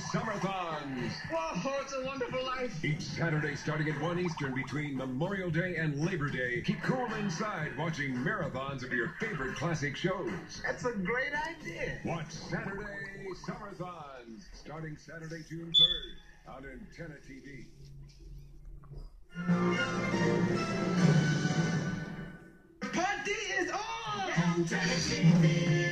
Summerthons. Whoa, it's a wonderful life. Each Saturday starting at 1 Eastern between Memorial Day and Labor Day. Keep cool inside watching marathons of your favorite classic shows. That's a great idea. Watch Saturday Summerthons starting Saturday, June 3rd on Antenna TV. Party is on! Antenna TV.